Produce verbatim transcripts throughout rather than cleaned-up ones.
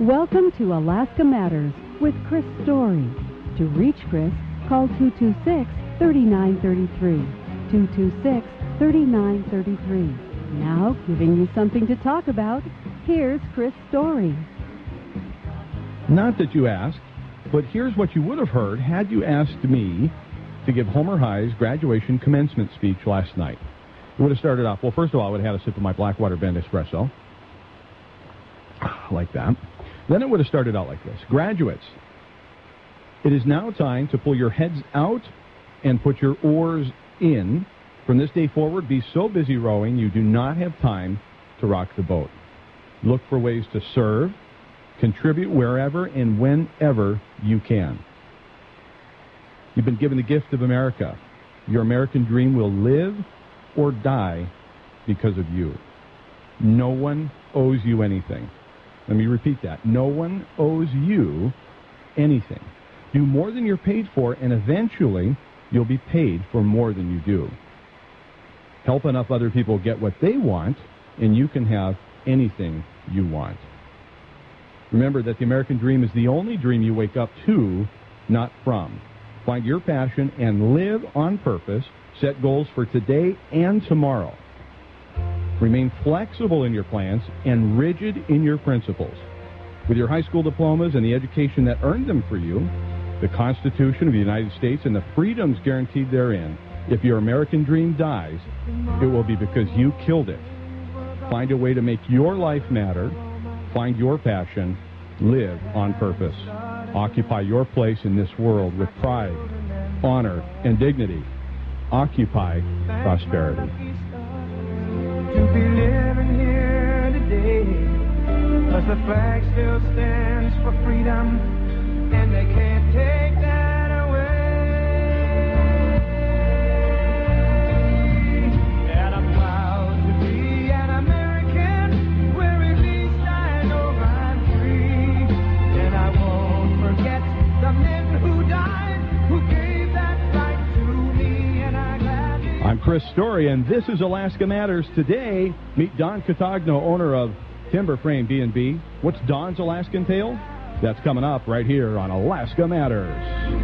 Welcome to Alaska Matters with Chris Story. To reach Chris, call two two six, three nine three three. two two six, three nine three three. Now, giving you something to talk about, here's Chris Story. Not that you asked, but here's what you would have heard had you asked me to give Homer High's graduation commencement speech last night. It would have started off, well, first of all, I would have had a sip of my Blackwater Bend espresso. Like that. Then it would have started out like this. Graduates, it is now time to pull your heads out and put your oars in. From this day forward, be so busy rowing you do not have time to rock the boat. Look for ways to serve, contribute wherever and whenever you can. You've been given the gift of America. Your American dream will live or die because of you. No one owes you anything. Let me repeat that. No one owes you anything. Do more than you're paid for, and eventually you'll be paid for more than you do. Help enough other people get what they want, and you can have anything you want. Remember that the American dream is the only dream you wake up to, not from. Find your passion and live on purpose. Set goals for today and tomorrow. Remain flexible in your plans and rigid in your principles. With your high school diplomas and the education that earned them for you, the Constitution of the United States and the freedoms guaranteed therein, if your American dream dies, it will be because you killed it. Find a way to make your life matter. Find your passion. Live on purpose. Occupy your place in this world with pride, honor, and dignity. Occupy prosperity. To be living here today, 'cause the flag still stands for freedom, and they can't take that away. And I'm proud to be an American, where at least I know I'm free. And I won't forget the men who died, who gave that right to me, and I gladly... I'm Chris Story, and this is Alaska Matters. Today, meet Don Cotogno, owner of Timber Frame B and B. What's Don's Alaskan tale? That's coming up right here on Alaska Matters.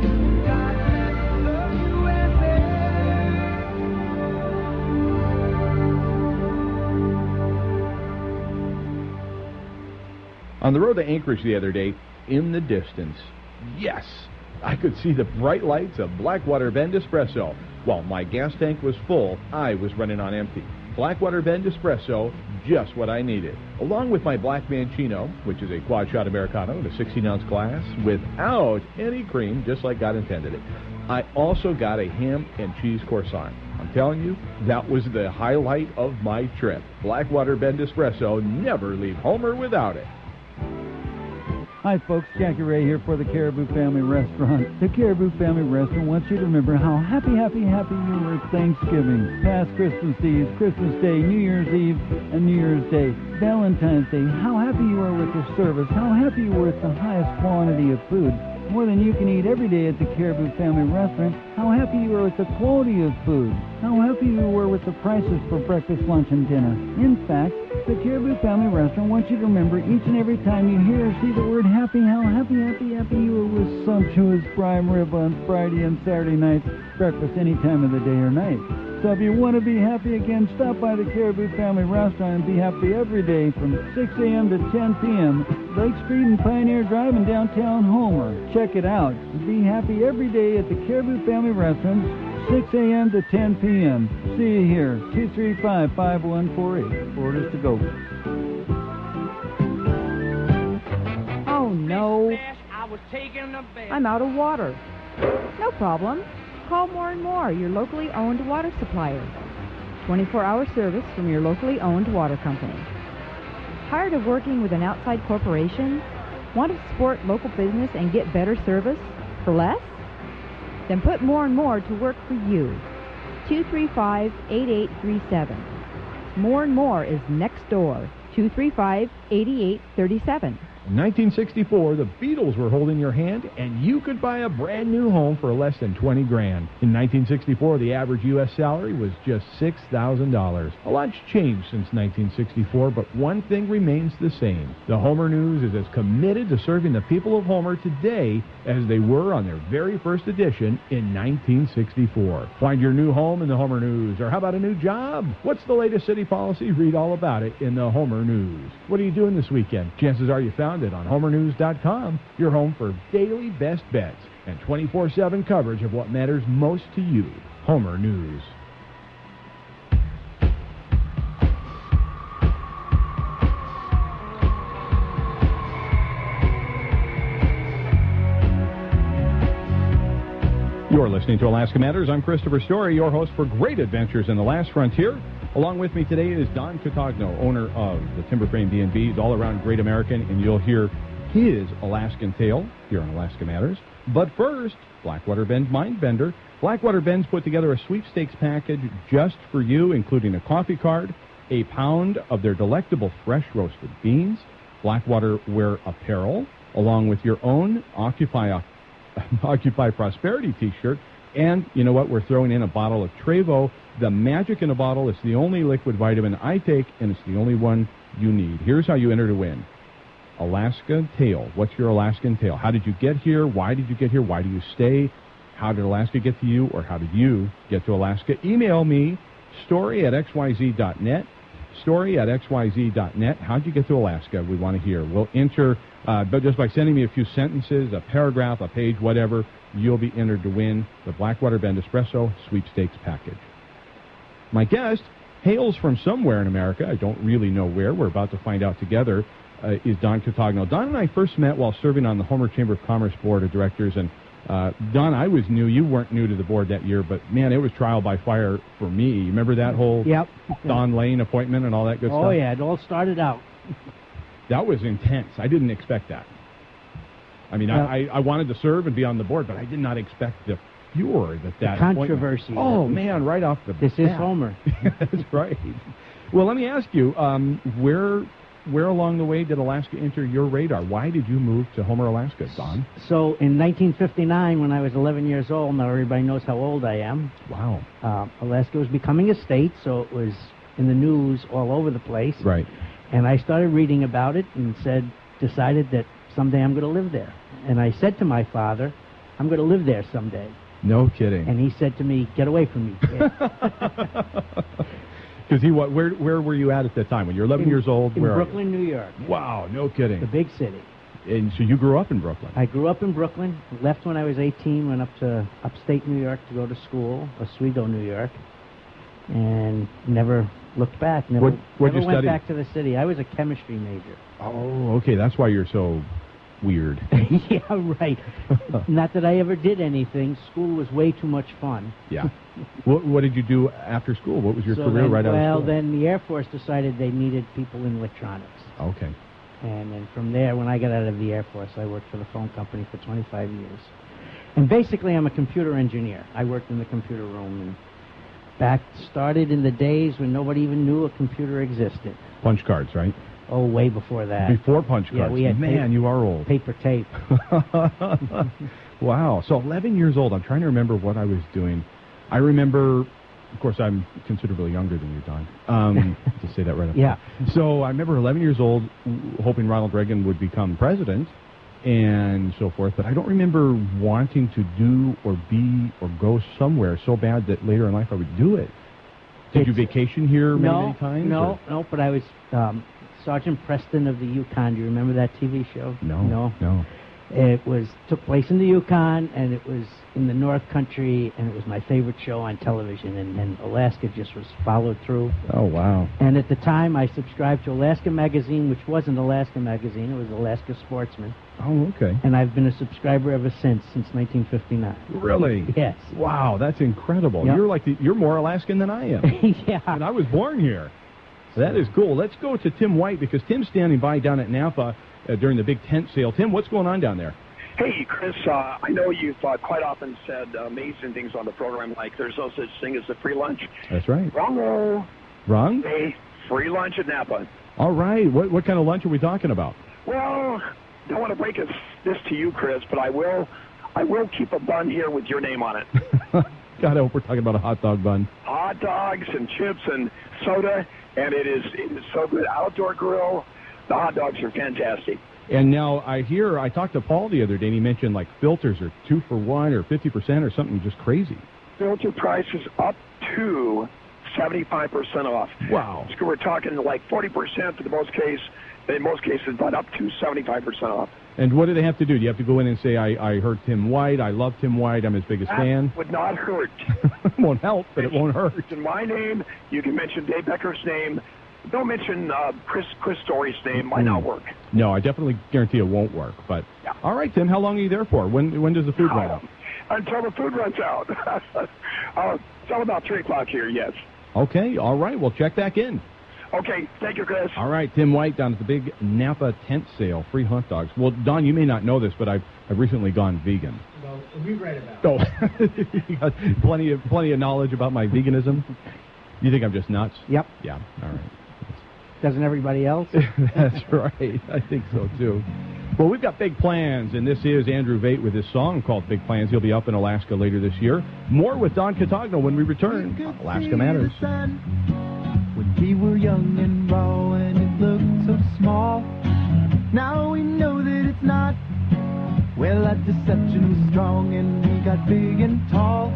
On the road to Anchorage the other day, in the distance, yes, I could see the bright lights of Blackwater Bend Espresso. While my gas tank was full, I was running on empty. Blackwater Bend Espresso, just what I needed. Along with my Black Mancino, which is a quad-shot Americano in a sixteen ounce glass, without any cream, just like God intended it. I also got a ham and cheese croissant. I'm telling you, that was the highlight of my trip. Blackwater Bend Espresso, never leave Homer without it. Hi folks, Jackie Ray here for the Caribou Family Restaurant. The Caribou Family Restaurant wants you to remember how happy, happy, happy you were at Thanksgiving, past Christmas Eve, Christmas Day, New Year's Eve, and New Year's Day, Valentine's Day, how happy you were with your service, how happy you were with the highest quantity of food, more than you can eat every day at the Caribou Family Restaurant, how happy you were with the quality of food, how happy you were with the prices for breakfast, lunch, and dinner. In fact, the Caribou Family Restaurant wants you to remember each and every time you hear or see the word happy, how happy, happy, happy you were with sumptuous prime rib on Friday and Saturday nights, breakfast any time of the day or night. So if you want to be happy again, stop by the Caribou Family Restaurant and be happy every day from six a m to ten p m Lake Street and Pioneer Drive in downtown Homer. Check it out. Be happy every day at the Caribou Family Restaurant, six a m to ten p m See you here, two three five, five one four eight. Orders to go. Oh, no. I'm out of water. No problem. Call More and More, your locally owned water supplier. twenty-four hour service from your locally owned water company. Tired of working with an outside corporation? Want to support local business and get better service for less? Then put More and More to work for you. two three five, eight eight three seven. More and More is next door. two three five, eight eight three seven. In nineteen sixty-four, the Beatles were holding your hand, and you could buy a brand new home for less than twenty grand. In nineteen sixty-four, the average U S salary was just six thousand dollars. A lot's changed since nineteen sixty-four, but one thing remains the same. The Homer News is as committed to serving the people of Homer today as they were on their very first edition in nineteen sixty-four. Find your new home in the Homer News, or how about a new job? What's the latest city policy? Read all about it in the Homer News. What are you doing this weekend? Chances are you found it on homer news dot com, your home for daily best bets and twenty-four seven coverage of what matters most to you. Homer News. You're listening to Alaska Matters. I'm Christopher Story, your host for Great Adventures in the Last Frontier. Along with me today is Don Cotogno, owner of the Timber Frame B and B's, all around Great American, and you'll hear his Alaskan tale here on Alaska Matters. But first, Blackwater Ben's Mind Bender. Blackwater Ben's put together a sweepstakes package just for you, including a coffee card, a pound of their delectable fresh roasted beans, Blackwater Wear apparel, along with your own Occupy, Occupy Prosperity t-shirt. And you know what? We're throwing in a bottle of Trevo. The magic in a bottle. It's the only liquid vitamin I take, and it's the only one you need. Here's how you enter to win. Alaska Tale. What's your Alaskan tale? How did you get here? Why did you get here? Why do you stay? How did Alaska get to you, or how did you get to Alaska? Email me, story at x y z dot net. Story at x y z dot net. How'd you get to Alaska? We want to hear. We'll enter, uh, but just by sending me a few sentences, a paragraph, a page, whatever, you'll be entered to win the Blackwater Bend Espresso Sweepstakes Package. My guest hails from somewhere in America. I don't really know where. We're about to find out together. Uh, is Don Cotogno. Don and I first met while serving on the Homer Chamber of Commerce Board of Directors. And uh, Don, I was new. You weren't new to the board that year, but man, it was trial by fire for me. You remember that whole yep. Don Lane appointment and all that good oh, stuff? Oh, yeah. It all started out. That was intense. I didn't expect that. I mean, well, I, I wanted to serve and be on the board, but I did not expect the furor that that the controversy. Oh, man, right off the This bat. is Homer. That's right. Well, let me ask you, um, where where along the way did Alaska enter your radar? Why did you move to Homer, Alaska, Don? So in nineteen fifty-nine, when I was eleven years old, now everybody knows how old I am. Wow. Uh, Alaska was becoming a state, so it was in the news all over the place. Right. And I started reading about it and said, decided that someday I'm going to live there. And I said to my father, I'm going to live there someday. No kidding. And he said to me, get away from me, kid. Because he, what? Where, where were you at at that time? When you were eleven in, years old? In where Brooklyn, New York. Wow, no kidding. The big city. And so you grew up in Brooklyn? I grew up in Brooklyn. Left when I was eighteen. Went up to upstate New York to go to school, Oswego, New York, and never looked back. Never, what, what'd never you went study? back to the city. I was a chemistry major. Oh, okay. That's why you're so weird. Yeah, right. Not that I ever did anything. School was way too much fun. Yeah. What, what did you do after school? What was your so career then, right out well, of school? Well, then the Air Force decided they needed people in electronics. Okay. And then from there, when I got out of the Air Force, I worked for the phone company for twenty-five years. And basically, I'm a computer engineer. I worked in the computer room and back started in the days when nobody even knew a computer existed. Punch cards, right? Oh, way before that. Before punch cards. Yeah, we had Man, paper, you are old. Paper tape. Wow. So eleven years old. I'm trying to remember what I was doing. I remember, of course, I'm considerably younger than you, Don. Um, to say that right up Yeah. front. So I remember eleven years old, hoping Ronald Reagan would become president and so forth. But I don't remember wanting to do or be or go somewhere so bad that later in life I would do it. Did It's, you vacation here many, no, many times? No, or? no, but I was um, Sergeant Preston of the Yukon. Do you remember that T V show? No, no, no. It was took place in the Yukon, and it was in the North Country, and it was my favorite show on television. And, and Alaska just was followed through. Oh wow! And at the time, I subscribed to Alaska Magazine, which wasn't Alaska Magazine; it was Alaska Sportsman. Oh, okay. And I've been a subscriber ever since, since nineteen fifty-nine. Really? Yes. Wow, that's incredible. Yep. You're like the, you're more Alaskan than I am. Yeah. And I was born here. That is cool. Let's go to Tim White because Tim's standing by down at Napa uh, during the big tent sale. Tim, what's going on down there? Hey, Chris, uh, I know you've uh, quite often said uh, amazing things on the program, like there's no such thing as a free lunch. That's right. Wrong. Wrong? Hey, free lunch at Napa. All right. What what kind of lunch are we talking about? Well, don't want to break this, this to you, Chris, but I will I will keep a bun here with your name on it. God, I hope we're talking about a hot dog bun. Hot dogs and chips and soda, and it is it is so good. Outdoor grill, the hot dogs are fantastic. And now I hear, I talked to Paul the other day, and he mentioned like filters are two for one or fifty percent or something just crazy. Filter prices up to seventy-five percent off. Wow. So we're talking like forty percent for the most case, in most cases, but up to seventy-five percent off. And what do they have to do? Do you have to go in and say, I, I heard Tim White, I love Tim White, I'm his biggest that fan? Would not hurt. It won't help, but it won't hurt. Mention my name. You can mention Dave Becker's name. Don't mention uh, Chris Chris Story's name. Might not work. No, I definitely guarantee it won't work. But yeah. All right, Tim, how long are you there for? When when does the food run out? Until the food runs out. uh, it's all about three o'clock here. Yes. Okay. All right. We'll check back in. Okay. Thank you, Chris. All right, Tim White down at the big Napa tent sale, free hot dogs. Well, Don, you may not know this, but I've I've recently gone vegan. Well, we read about it. Oh, you got plenty of plenty of knowledge about my veganism. You think I'm just nuts? Yep. Yeah. All right. Doesn't everybody else? That's right. I think so, too. Well, we've got big plans, and this is Andrew Vate with his song called Big Plans. He'll be up in Alaska later this year. More with Don Cotogno when we return on Alaska Matters. When we were young and raw and it looked so small, now we know that it's not. Well, that deception was strong and we got big and tall.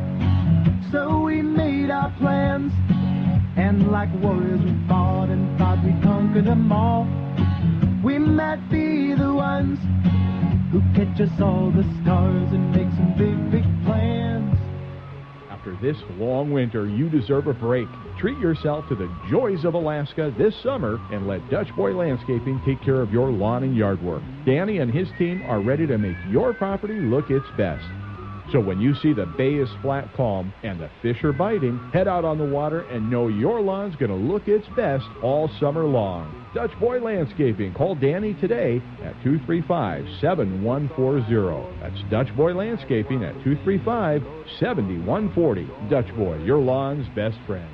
So we made our plans, and like warriors we fought and thought we'd conquer them all. We might be the ones who catch us all the stars and make some big, big plans. After this long winter, you deserve a break. Treat yourself to the joys of Alaska this summer and let Dutch Boy Landscaping take care of your lawn and yard work. Danny and his team are ready to make your property look its best. So when you see the bay is flat calm and the fish are biting, head out on the water and know your lawn's going to look its best all summer long. Dutch Boy Landscaping. Call Danny today at two three five, seven one four zero. That's Dutch Boy Landscaping at two three five, seven one four zero. Dutch Boy, your lawn's best friend.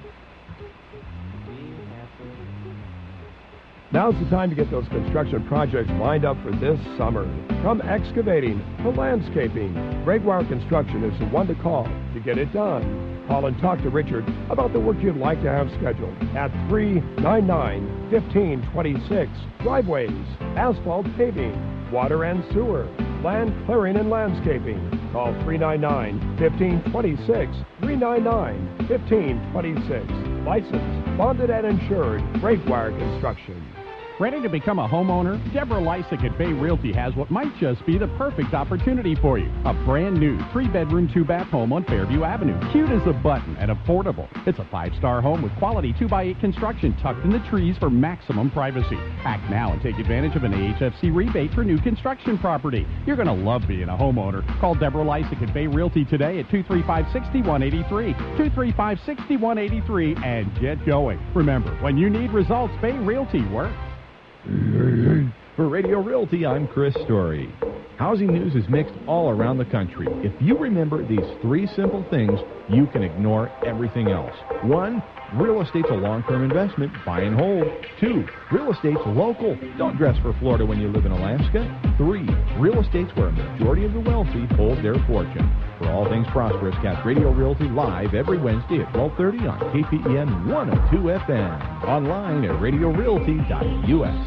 Now's the time to get those construction projects lined up for this summer. From excavating to landscaping, Gregoire Construction is the one to call to get it done. Call and talk to Richard about the work you'd like to have scheduled at three nine nine, one five two six. Driveways, asphalt paving, water and sewer, land clearing and landscaping. Call three nine nine, one five two six, three nine nine, one five two six. Licensed, bonded, and insured, Gregoire Construction. Ready to become a homeowner? Deborah Lysick at Bay Realty has what might just be the perfect opportunity for you. A brand new three-bedroom, two-bath home on Fairview Avenue. Cute as a button and affordable. It's a five-star home with quality two by eight construction tucked in the trees for maximum privacy. Act now and take advantage of an A H F C rebate for new construction property. You're going to love being a homeowner. Call Deborah Lysick at Bay Realty today at two three five, six one eight three, two three five, six one eight three, and get going. Remember, when you need results, Bay Realty works. For Radio Realty, I'm Chris Story. Housing news is mixed all around the country. If you remember these three simple things, you can ignore everything else. One, real estate's a long-term investment. Buy and hold. Two, real estate's local. Don't dress for Florida when you live in Alaska. Three, real estate's where a majority of the wealthy hold their fortune. For all things prosperous, catch Radio Realty live every Wednesday at twelve thirty on K P E N one oh two F M. Online at radio realty dot U S.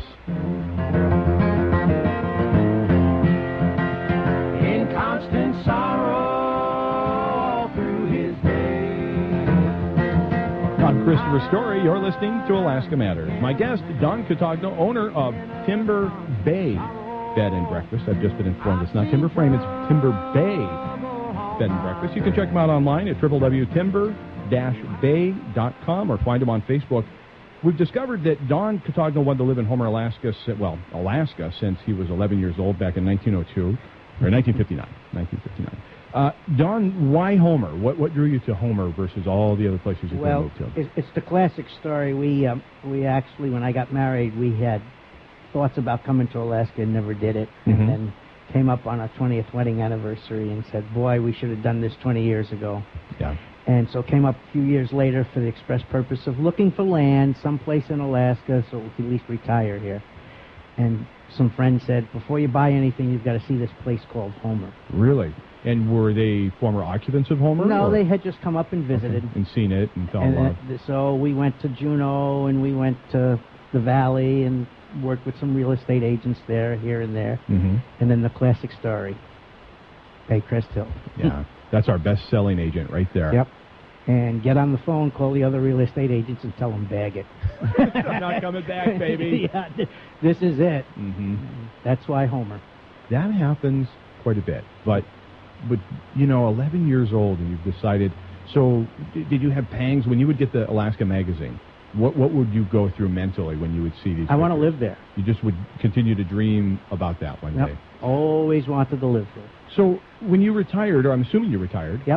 In constant sorrow through his days. I'm Christopher Story. You're listening to Alaska Matters. My guest, Don Cotogno, owner of Timber Bay Bed and Breakfast. I've just been informed it's not Timber Frame, it's Timber Bay Bed and Breakfast. You can check them out online at w w w dot timber dash bay dot com or find them on Facebook. We've discovered that Don Cotogno wanted to live in Homer, Alaska, well, Alaska, since he was eleven years old back in nineteen oh two, or nineteen fifty-nine. nineteen fifty-nine. Uh, Don, why Homer? What what drew you to Homer versus all the other places you well, moved to? Well, it's the classic story. We um, we actually, when I got married, we had thoughts about coming to Alaska and never did it. Mm-hmm. And then came up on our twentieth wedding anniversary and said, boy, we should have done this twenty years ago. Yeah. And so came up a few years later for the express purpose of looking for land someplace in Alaska so we could at least retire here. And some friends said, before you buy anything, you've got to see this place called Homer. Really? And were they former occupants of Homer? No, or? they had just come up and visited. Okay. And seen it and fell and in love. uh, so we went to Juneau, and we went to the Valley, and worked with some real estate agents there, here and there. Mm-hmm. And then the classic story, Baycrest Hill. Yeah, that's our best-selling agent right there. Yep. And get on the phone, call the other real estate agents, and tell them bag it. I'm not coming back, baby. Yeah, th- this is it. Mm-hmm. That's why Homer. That happens quite a bit. But, but you know, eleven years old, and you've decided. So, d- did you have pangs when you would get the Alaska magazine? What what would you go through mentally when you would see these? I want to pictures? live there. You just would continue to dream about that one Yep. day. Always wanted to live there. So, when you retired, or I'm assuming you retired. Yep.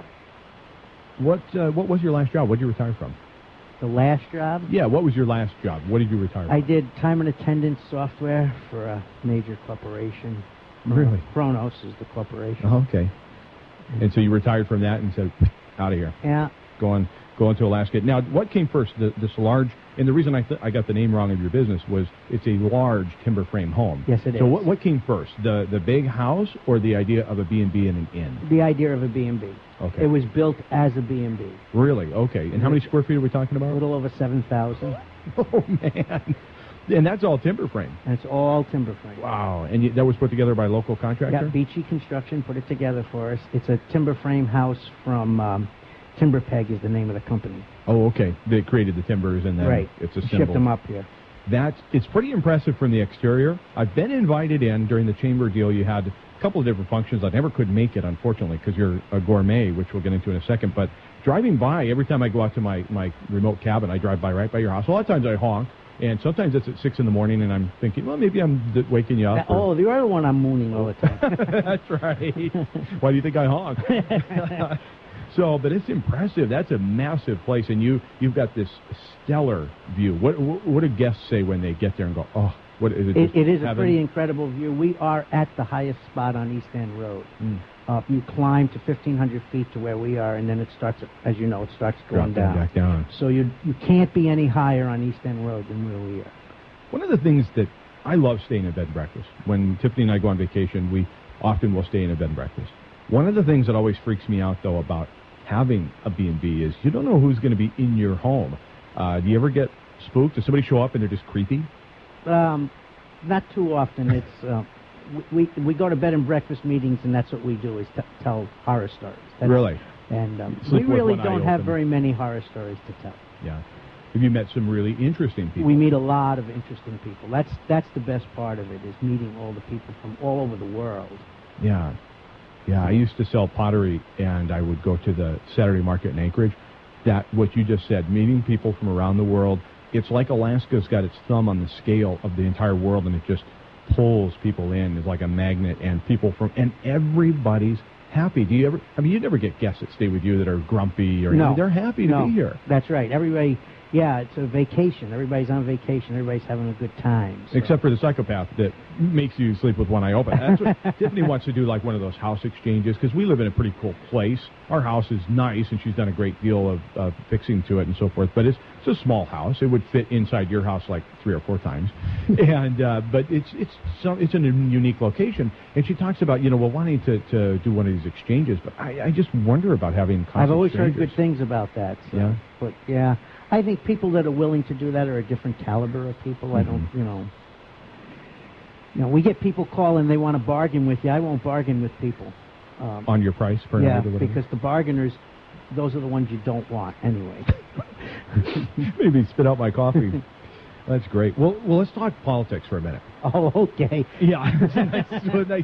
What uh, what was your last job? What did you retire from? The last job? Yeah, what was your last job? What did you retire from? I did time and attendance software for a major corporation. Really? Kronos is the corporation. Oh, okay. And so you retired from that and said, out of here. Yeah. Going going to Alaska. Now, what came first? The, this large, and the reason I th- I got the name wrong of your business was it's a large timber frame home. Yes, it so is. what what came first? The the big house or the idea of a B and B and an inn? The idea of a B and B. Okay. It was built as a B and B. Really? Okay. And how many square feet are we talking A about? little over seven thousand. Oh, man. And that's all timber frame. And it's all timber frame. Wow. And you, that was put together by a local contractor? Got Beachy Construction put it together for us. It's a timber frame house from um, Timber Peg is the name of the company. Oh, okay. They created the timbers and then right. it's a Shipped symbol. them up here. That's, it's pretty impressive from the exterior. I've been invited in during the chamber deal. You had a couple of different functions. I never could make it, unfortunately, because you're a gourmet, which we'll get into in a second. But driving by, every time I go out to my, my remote cabin, I drive by right by your house. A lot of times I honk, and sometimes it's at six in the morning, and I'm thinking, well, maybe I'm d- waking you up. Uh, oh, the other one I'm mooning all the time. That's right. Why do you think I honk? So, but it's impressive. That's a massive place, and you, you've got this stellar view. What, what, what do guests say when they get there and go, oh, what is it? It, it is a heaven? pretty incredible view. We are at the highest spot on East End Road. Mm. Uh, you climb to fifteen hundred feet to where we are, and then it starts, as you know, it starts going Dropping down. back down. So you you can't be any higher on East End Road than where we are. One of the things that I love staying in bed and breakfast. When Tiffany and I go on vacation, we often will stay in a bed and breakfast. One of the things that always freaks me out, though, about having a B and B is you don't know who's going to be in your home. Uh, do you ever get spooked? Does somebody show up and they're just creepy? Um, not too often. It's uh, we we go to bed and breakfast meetings, and that's what we do is t- tell horror stories. That's, Really? And um, we Sleep with really one eye don't have open. very many horror stories to tell. Yeah. Have you met some really interesting people? We meet a lot of interesting people. That's that's the best part of it is meeting all the people from all over the world. Yeah. Yeah, I used to sell pottery, and I would go to the Saturday market in Anchorage. That, what you just said, meeting people from around the world, it's like Alaska's got its thumb on the scale of the entire world, and it just pulls people in. It's like a magnet, and people from, and everybody's happy. Do you ever, I mean, you never get guests that stay with you that are grumpy, or No. I mean, they're happy to no. be here. That's right. Everybody, yeah, it's a vacation. Everybody's on vacation. Everybody's having a good time. So. Except for the psychopath that makes you sleep with one eye open. That's what Tiffany wants to do, like one of those house exchanges, because we live in a pretty cool place. Our house is nice, and she's done a great deal of uh, fixing to it and so forth. But it's it's a small house. It would fit inside your house like three or four times. and uh, but it's it's some it's in a unique location. And she talks about you know well wanting to, to do one of these exchanges. But I, I just wonder about having. I've always heard exchanges. good things about that. So. Yeah. But yeah, I think people that are willing to do that are a different caliber of people. Mm-hmm. I don't, you know. You know, we get people calling, they want to bargain with you. I won't bargain with people. Um, On your price per yeah, night or whatever? because the bargainers, those are the ones you don't want anyway. Maybe spit out my coffee. That's great. Well, well, let's talk politics for a minute. Oh, okay. Yeah, it's a nice, a nice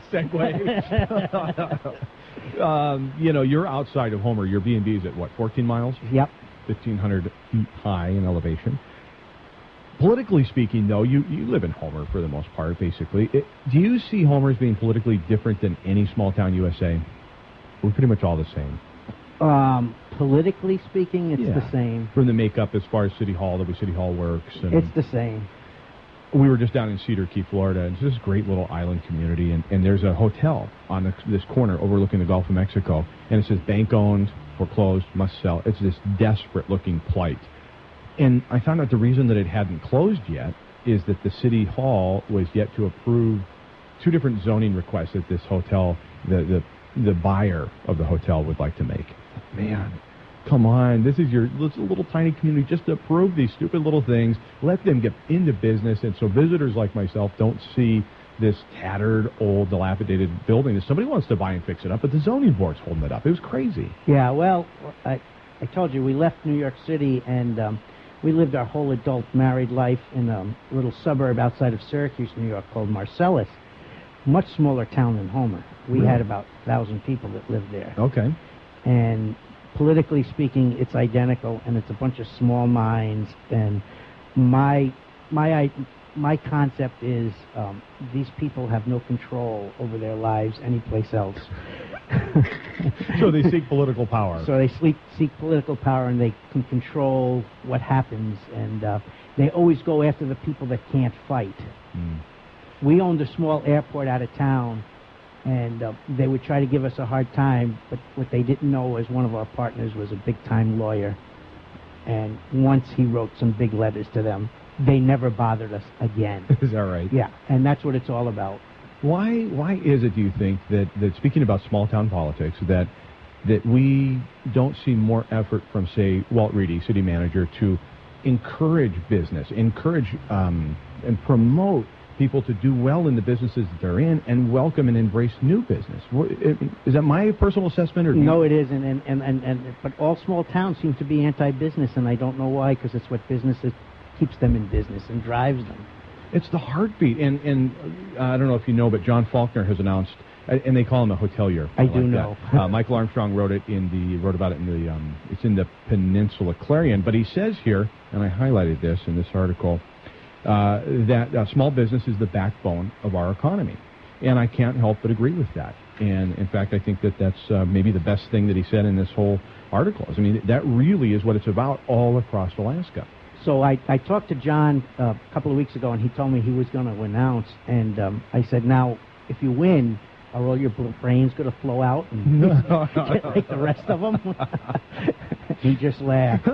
segue. um, you know, you're outside of Homer. Your B and B is at what, fourteen miles? Yep. fifteen hundred feet high in elevation. Politically speaking, though, you, you live in Homer for the most part, basically. It, do you see Homer as being politically different than any small-town U S A? We're pretty much all the same. Um, politically speaking, it's Yeah. the same. From the makeup as far as City Hall, the way City Hall works. And It's the same. we were just down in Cedar Key, Florida. And it's this great little island community, and, and there's a hotel on the, this corner overlooking the Gulf of Mexico, and it says bank-owned, foreclosed, must sell. It's this desperate-looking plight. And I found out the reason that it hadn't closed yet is that the city hall was yet to approve two different zoning requests that this hotel, the the, the buyer of the hotel, would like to make. Man, come on. This is your this little tiny community. Just approve these stupid little things. Let them get into business. And so visitors like myself don't see this tattered, old, dilapidated building that somebody wants to buy and fix it up, but the zoning board's holding it up. It was crazy. Yeah, well, I, I told you, we left New York City, and um, we lived our whole adult married life in a little suburb outside of Syracuse, New York, called Marcellus. Much smaller town than Homer. We Really? had about a thousand people that lived there. Okay. And politically speaking, it's identical, and it's a bunch of small minds. And my my I, my concept is um, these people have no control over their lives anyplace else. So they seek political power. So they seek, seek political power, and they can control what happens. And uh, they always go after the people that can't fight. Mm. We owned a small airport out of town, and uh, they would try to give us a hard time, but what they didn't know is one of our partners was a big-time lawyer, and once he wrote some big letters to them, they never bothered us again. Is that right? Yeah, and that's what it's all about. Why why is it, do you think, that, that speaking about small-town politics, that that we don't see more effort from, say, Walt Reedy, city manager, to encourage business, encourage um, and promote people to do well in the businesses that they're in, and welcome and embrace new business? Is that my personal assessment? Or no, it isn't. And, and, and, and but all small towns seem to be anti-business, and I don't know why, because it's what businesses keeps them in business and drives them. It's the heartbeat. And, and uh, I don't know if you know, but John Faulkner has announced, and they call him a hotelier. I, I do like know. uh, Michael Armstrong wrote it in the wrote about it in the um, it's in the Peninsula Clarion. But he says here, and I highlighted this in this article, Uh, that uh, small business is the backbone of our economy. And I can't help but agree with that. And, in fact, I think that that's uh, maybe the best thing that he said in this whole article. I mean, that really is what it's about all across Alaska. So I, I talked to John uh, a couple of weeks ago, and he told me he was going to announce. And um, I said, now, if you win, are all your brains going to flow out and get like the rest of them? He just laughed.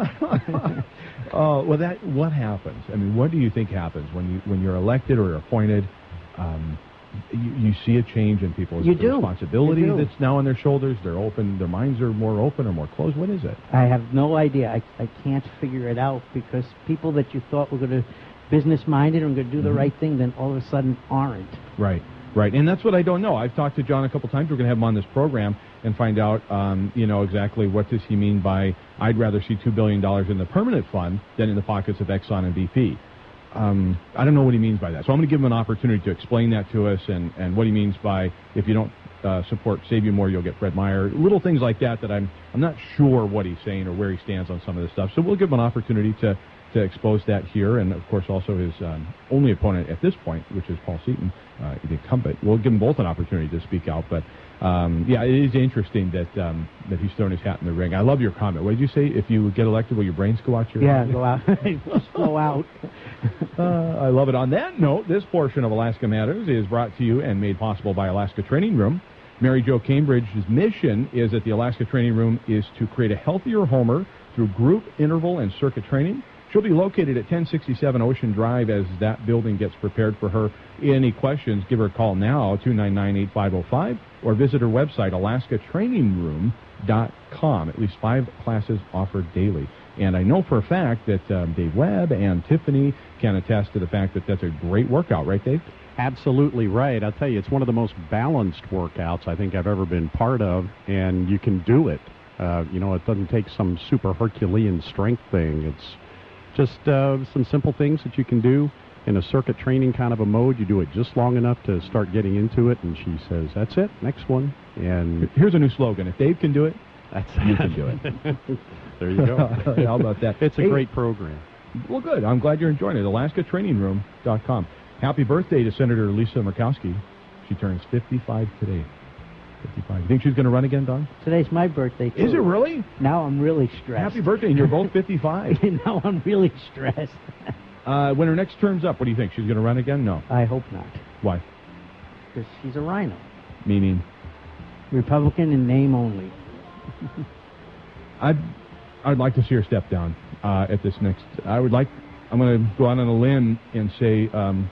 Uh, well, that what happens? I mean, what do you think happens when you when you're elected or appointed? Um, you, you see a change in people. Is You it the do. responsibility You do. that's now on their shoulders? They're open. Their minds are more open or more closed. What is it? I have no idea. I, I can't figure it out, because people that you thought were going to business-minded and going to do the Mhm. right thing, then all of a sudden aren't. Right, right. And that's what I don't know. I've talked to John a couple times. We're going to have him on this program and find out, um, you know, exactly what does he mean by I'd rather see two billion dollars in the permanent fund than in the pockets of Exxon and B P. Um, I don't know what he means by that. So I'm going to give him an opportunity to explain that to us, and, and what he means by if you don't uh, support Save You More, you'll get Fred Meyer. Little things like that that I'm I'm not sure what he's saying or where he stands on some of this stuff. So we'll give him an opportunity to to expose that here, and of course also his um, only opponent at this point, which is Paul Seaton, uh, the incumbent. We'll give them both an opportunity to speak out. But um, yeah, it is interesting that um, that he's thrown his hat in the ring. I love your comment. What did you say? If you get elected, will your brains go out your Yeah, head? go out. Just flow out. uh, I love it. On that note, this portion of Alaska Matters is brought to you and made possible by Alaska Training Room. Mary Jo Cambridge's mission is that the Alaska Training Room is to create a healthier Homer through group, interval, and circuit training. She'll be located at ten sixty-seven Ocean Drive as that building gets prepared for her. Any questions, give her a call now, two nine nine, eight five zero five, or visit her website, alaska training room dot com. At least five classes offered daily. And I know for a fact that um, Dave Webb and Tiffany can attest to the fact that that's a great workout, right, Dave? Absolutely right. I'll tell you, it's one of the most balanced workouts I think I've ever been part of, and you can do it. Uh, you know, it doesn't take some super Herculean strength thing. It's just uh, some simple things that you can do in a circuit training kind of a mode. You do it just long enough to start getting into it, and she says, that's it, next one. And here's a new slogan. If Dave can do it, that's you can do it. There you go. How about that? It's a Hey, great program. Well, good. I'm glad you're enjoying it. alaska training room dot com. Happy birthday to Senator Lisa Murkowski. She turns fifty-five today. fifty-five. You think she's going to run again, Don? Today's my birthday, too. Is it really? Now I'm really stressed. Happy birthday, and you're both fifty-five. Now I'm really stressed. uh, when her next term's up, what do you think? She's going to run again? No. I hope not, Why? because she's a rhino. Meaning? Republican in name only. I'd, I'd like to see her step down uh, at this next... I would like I'm going to go out on a limb and say um,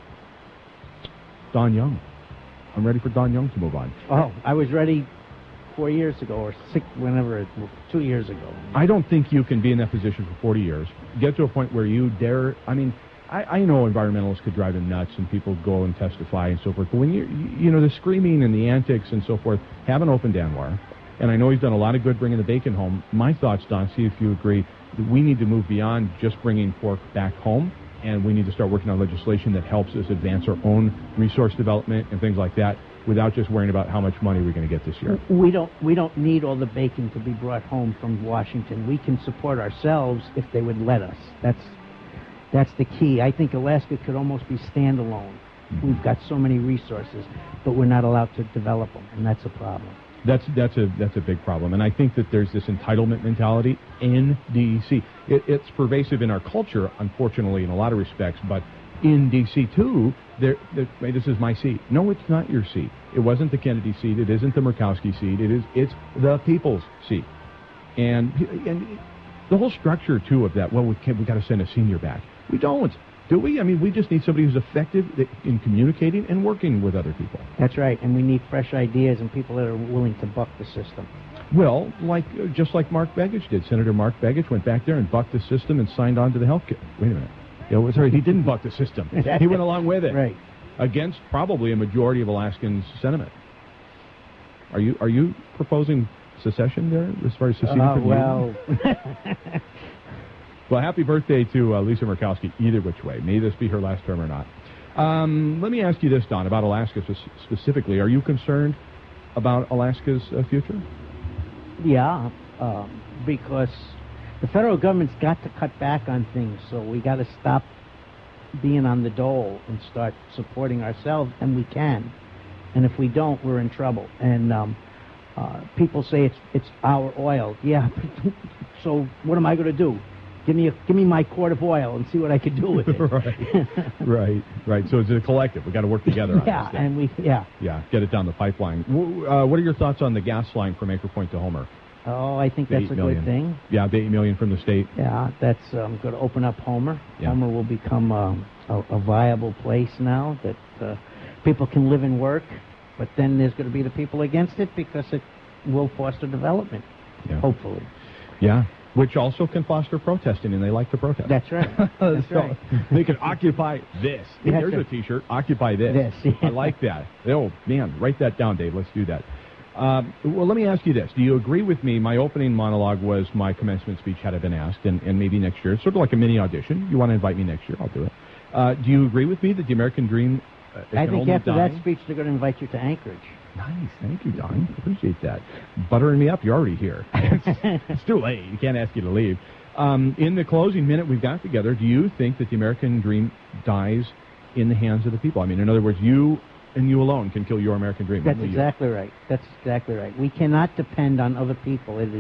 Don Young. I'm ready for Don Young to move on. Oh, I was ready four years ago or six, whenever, it, two years ago. I don't think you can be in that position for forty years. Get to a point where you dare. I mean, I, I know environmentalists could drive him nuts and people go and testify and so forth. But when you, you know, the screaming and the antics and so forth, have an open Dan wire. And I know he's done a lot of good bringing the bacon home. My thoughts, Don, see if you agree, that we need to move beyond just bringing pork back home, and we need to start working on legislation that helps us advance our own resource development and things like that without just worrying about how much money we're going to get this year. We don't, we don't need all the bacon to be brought home from Washington. We can support ourselves if they would let us. That's, that's the key. I think Alaska could almost be standalone. We've got so many resources, but we're not allowed to develop them, and that's a problem. That's that's a that's a big problem, and I think that there's this entitlement mentality in D C. It, it's pervasive in our culture, unfortunately, in a lot of respects. But in D C too, there, there, this is my seat. No, it's not your seat. It wasn't the Kennedy seat. It isn't the Murkowski seat. It is it's the people's seat, and and the whole structure too of that. Well, we can't, we got to send a senior back. We don't. Do we? I mean, we just need somebody who's effective in communicating and working with other people. That's right, and we need fresh ideas and people that are willing to buck the system. Well, like uh, just like Mark Begich did. Senator Mark Begich went back there and bucked the system and signed on to the health care. Wait a minute. You know, sorry, he didn't buck the system. He went along with it. Right. Against probably a majority of Alaskans' sentiment. Are you are you proposing secession there as far as seceding uh, from the well. Union? Well, happy birthday to uh, Lisa Murkowski, either which way. May this be her last term or not. Um, let me ask you this, Don, about Alaska sp- specifically. Are you concerned about Alaska's uh, future? Yeah, um, because the federal government's got to cut back on things, so we got to stop being on the dole and start supporting ourselves, and we can. And if we don't, we're in trouble. And um, uh, people say it's it's our oil. Yeah, so what am I going to do? Give me a, give me my quart of oil and see what I can do with it. right, right, right. So it's a collective. We've got to work together on yeah, this. Yeah, and we, yeah. Yeah, get it down the pipeline. W- uh, what are your thoughts on the gas line from Anchor Point to Homer? Oh, I think The that's a million. good thing. Yeah, the eight million from the state. Yeah, that's um, going to open up Homer. Yeah. Homer will become um, a, a viable place now that uh, people can live and work, but then there's going to be the people against it because it will foster development, Yeah. hopefully. Yeah. Which also can foster protesting, and they like to protest. That's right. That's so right. They can occupy this. Hey, That's there's right. a T-shirt. Occupy this. This, yeah. I like that. Oh, man. Write that down, Dave. Let's do that. Um, well, let me ask you this. Do you agree with me? My opening monologue was my commencement speech had I been asked, and, and maybe next year. It's sort of like a mini audition. You want to invite me next year, I'll do it. Uh, do you agree with me that the American dream uh, I can think only after die? that speech, they're going to invite you to Anchorage. Nice. Thank you, Don. Appreciate that. Buttering me up. You're already here. it's, it's too late. You can't ask you to leave. Um, in the closing minute we've got together, do you think that the American dream dies in the hands of the people? I mean, in other words, you and you alone can kill your American dream. That's Only you. exactly right. That's exactly right. We cannot depend on other people. It is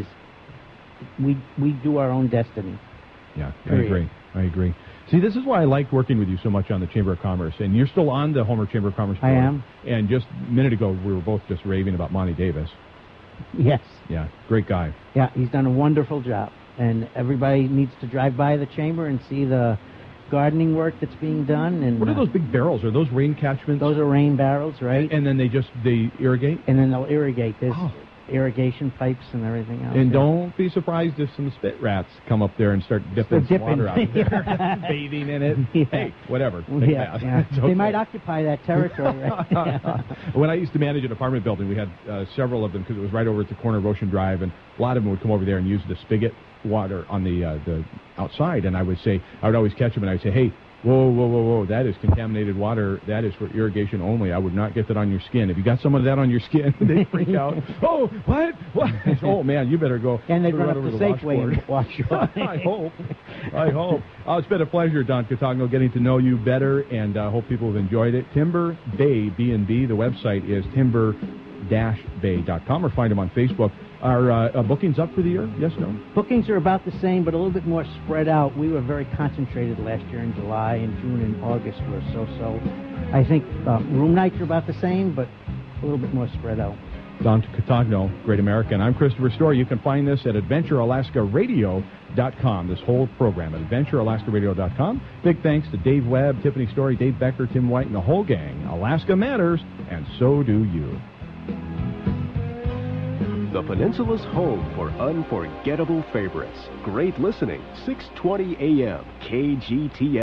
we we do our own destiny. Yeah, I Period. agree. I agree. See, this is why I liked working with you so much on the Chamber of Commerce. And you're still on the Homer Chamber of Commerce board. I am. And just a minute ago, we were both just raving about Monty Davis. Yes. Yeah, great guy. Yeah, he's done a wonderful job. And everybody needs to drive by the chamber and see the gardening work that's being done. And What are uh, those big barrels? Are those rain catchments? Those are rain barrels, right? And then they just, they irrigate? And then they'll irrigate. There's Oh. irrigation pipes and everything else. And yeah. don't be surprised if some spit rats come up there and start dipping, dipping. water out of there, bathing in it. Yeah. Hey, whatever. Take Yeah, a bath. yeah. It's They okay. might occupy that territory, right? When I used to manage an apartment building, we had uh, several of them because it was right over at the corner of Ocean Drive, and a lot of them would come over there and use the spigot water on the uh, the outside. And I would say, I would always catch them, and I'd say, hey, whoa, whoa, whoa, whoa, that is contaminated water. That is for irrigation only. I would not get that on your skin. If you got some of that on your skin, they freak out. Oh, what? What? Oh, man, you better go. And they'd better run up over to the Safeway washboard. and wash you off. I hope. I hope. Oh, it's been a pleasure, Don Cotogno, getting to know you better, and I uh, hope people have enjoyed it. Timber Bay B and B, the website is timber dash bay dot com, or find them on Facebook. Are uh, uh, bookings up for the year? Yes, no? Bookings are about the same, but a little bit more spread out. We were very concentrated last year in July, and June and August were so-so. I think uh, room nights are about the same, but a little bit more spread out. Don Cotogno, Great American. I'm Christopher Story. You can find this at adventure alaska radio dot com, this whole program at adventure alaska radio dot com. Big thanks to Dave Webb, Tiffany Story, Dave Becker, Tim White, and the whole gang. Alaska matters, and so do you. The Peninsula's home for unforgettable favorites. Great listening, six twenty A M, K G T S.